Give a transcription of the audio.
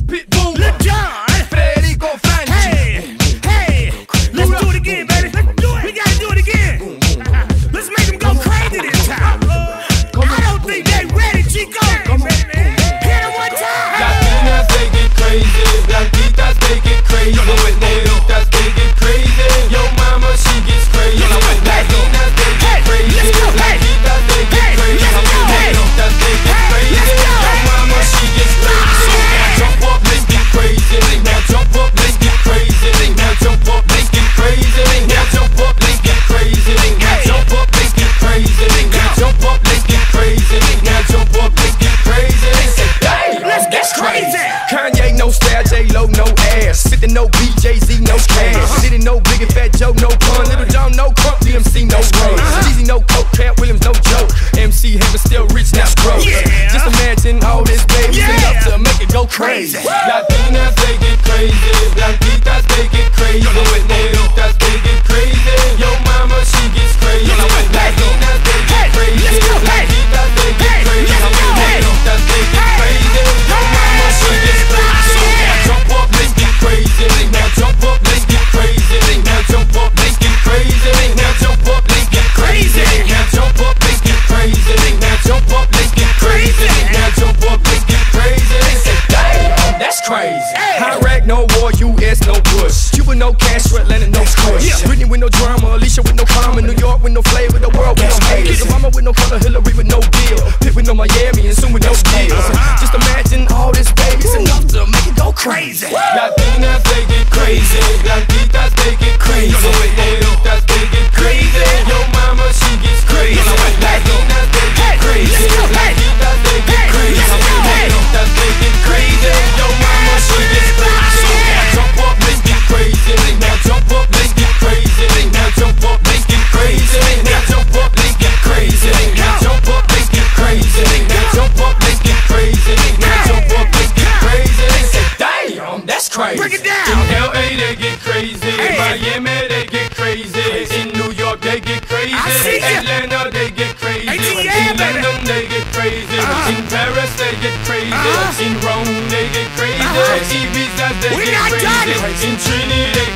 Pitbull, Lil Jon, Federico Franchi. hey, hey, let's do it again, baby. Let's do it. We gotta do it again. Let's make them go crazy this time. I don't think they ready, Chico. Hit them one time. Latinas, they get crazy. Blanquitas, they get crazy. Negritas, they get crazy. Yo mama, she gets crazy. Latinas, they get crazy. Blanquitas, they get crazy. Negritas, they get crazy. Yo mama, she gets crazy. Now jump up, let's get crazy. Now jump up, let's get crazy. Now jump up, let's get crazy. Now jump up, let's get crazy. Now jump up, let's get crazy. Now jump up, let's get crazy. Now jump up, let's get crazy. Let's get crazy. Kanye, no style, J-Lo, no ass. 50, no BJZ, no cash. Diddy, no Big and Fat Joe, no pun. Little John, no crump. DMC, no run. Jeezy, no coke. Cat Williams, no joke. MC Hammer, still rich, now broke. Just imagine all this, baby. Enough to make it go crazy. Latinas, they get crazy. Blanquitas, they get crazy. Negritas, they get crazy. Yo mama, she gets crazy. Latinas, they get crazy. Blanquitas, they get crazy. Negritas, they get crazy. Yo mama, she gets crazy. Now jump up, let's get crazy. Now jump up, let's get crazy. Now jump up, let's get crazy. Now jump up, let's get crazy. Now jump up, let's get crazy. Now jump up, let's get crazy. Now jump up, let's get crazy. Damn, that's crazy. Iraq, no war, US, no Bush. Cuba, no Castro, Atlanta, no Kush. Britney with no drama, Alicia with no karma, New York with no flavor, the world with no haters. Obama with no color, Hillary with no deal, Pitt with no Miami, and soon with no deals. Just imagine all this, baby, it's enough to make it go crazy. Latinas, they get crazy. Blanquitas, they get crazy. Negritas, they get crazy. Yo mama, she gets crazy. Latinas, they get crazy. Blanquitas, they get crazy. Negritas, they get crazy. Yo mama, she gets crazy. Now jump up, let's get crazy. Now jump up, let's get crazy. Now jump up, let's get crazy. Now jump up, let's get crazy. Now jump up, let's get crazy. Now jump up, let's get crazy. Now jump up, let's get crazy. Damn, that's crazy. Break it down. In LA, they get crazy. Miami, they get crazy. In New York, they get crazy. Atlanta, they get crazy. In London, they get crazy. In Paris, they get crazy. In Rome, they get crazy. Ibiza, they get crazy. In Trinidad, they